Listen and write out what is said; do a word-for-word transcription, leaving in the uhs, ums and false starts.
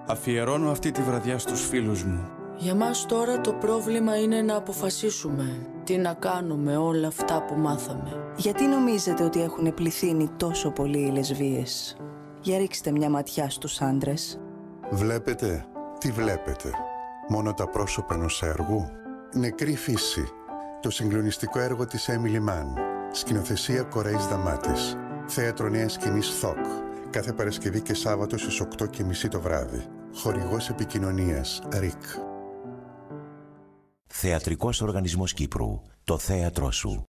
Αφιερώνω αυτή τη βραδιά στους φίλους μου. Για μας τώρα το πρόβλημα είναι να αποφασίσουμε τι να κάνουμε όλα αυτά που μάθαμε. Γιατί νομίζετε ότι έχουν πληθύνει τόσο πολύ οι λεσβίες? Για ρίξτε μια ματιά στους άντρες. Βλέπετε, τι βλέπετε? Μόνο τα πρόσωπα ενός έργου? Νεκρή φύση. Το συγκλονιστικό έργο της Έμιλι Mann. Σκηνοθεσία Κορέης Δαμάτης. Θέατρο Νέας Σκηνής Θοκ. Κάθε Παρασκευή και Σάββατο στις οκτώ και μισή το βράδυ. Χορηγός επικοινωνίας ΡΙΚ. Θεατρικός Οργανισμός Κύπρου. Το θέατρό σου.